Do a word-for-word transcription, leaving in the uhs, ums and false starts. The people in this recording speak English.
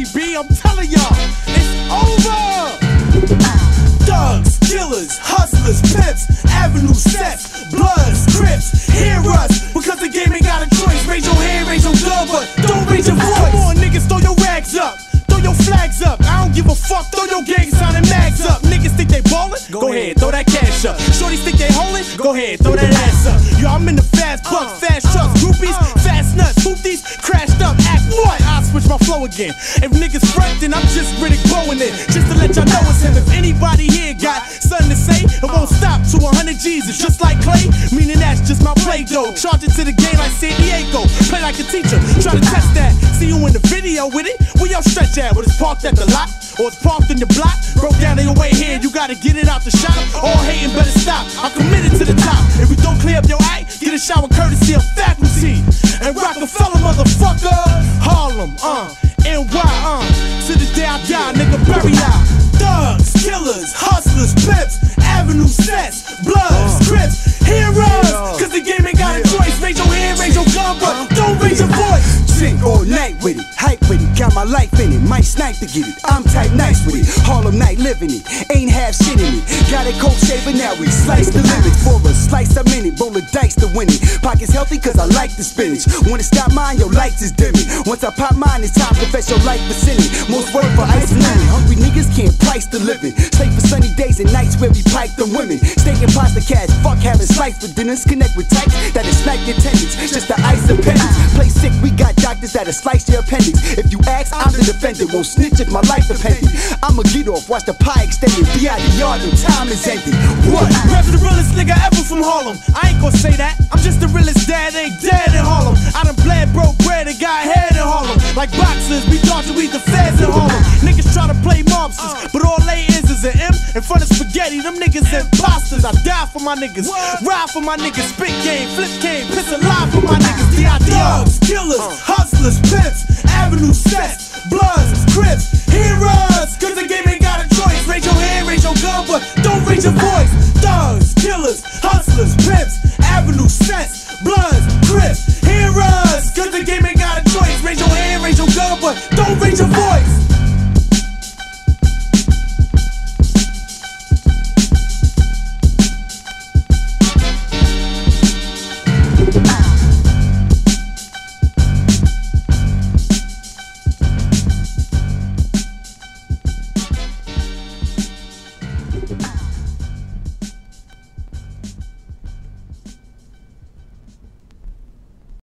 G B, I'm telling y'all, it's over. Thugs, killers, hustlers, pimps, avenue sets, bloods, crips, hear us, because the game ain't got a choice. Raise your hand, raise your gun, but don't raise your voice. Come on, niggas, throw your rags up, throw your flags up. I don't give a fuck, throw your gang sign and mags up. Niggas think they ballin'? Go ahead, throw that cash up. Shorties think they holdin'? Go ahead, throw that ass up. Yo, I'm in the fast bucks, fast trucks, groupies, fast nuts, hoopties, crashed up, act what? I switch my flow again. If niggas front, then I'm just Riddick blowing it. Just to let y'all know it's him. If anybody here got something to say, it won't stop to one hundred G's. It's just like Clay, meaning that's just my play dough. Charge it to the game like San Diego. Play like a teacher, try to test that. See you in the video with it. Where your stretch at? Well, it's parked at the lot, or it's parked in your block. Broke down on your way here, you gotta get it out the shop. All hating better stop. I'm committed to the top. If we don't clear up your act, get a shower courtesy of faculty. And Rockefeller, motherfucker. Harlem, uh, N Y, uh. To the day I die, nigga, bury ya. Thugs, killers, hustlers, pimps, avenue sets, bloods, crips, heroes. Cause the game ain't got a choice. Raise your hand, raise your gun, but don't raise your voice. Drink all night with it, hype with it, got my life in it, might snipe to get it. I'm type nice with it, Harlem night living it, ain't half shit in it. Got a cold shaver, now we slice the limits. For a slice a minute, roll the dice to win it. Pockets healthy cause I like the spinach. When it stop mine, your lights is dimming. Once I pop mine, it's time to confess your life percentage. Most work for ice and lemon. Hungry niggas can't price the living. Stay for sunny days and nights where we pipe them women. Steak and pasta cash, fuck having slice for dinners. Connect with types that'll snipe your attendance. Just the ice appendix. Play sick, we got doctors that'll slice your appendix. If you ask, I'm the defendant. Won't snitch if my life depended. I'ma get off, watch the pie extended. Be out the yard, the time is ended. What? Rap the realest nigga ever from Harlem. I ain't gon' say that. I'm just the realest dad, ain't dead in Harlem. I done bled, broke bread, and got head in Harlem. Like boxers, we thought to eat the feds in Harlem. Niggas try to play mobsters, but all they is is an M in front of spaghetti. Them niggas imposters. I die for my niggas, ride for my niggas, spit game, flip game, piss a lie for my niggas. D I D Thugs, killers, hustlers, pimps, avenue sets, bloods, crips, heroes. Cause the game ain't got a choice. Raise your hand, raise your gun, but don't raise your voice. Thugs, killers, hustlers, pimps, avenue sets, bloods.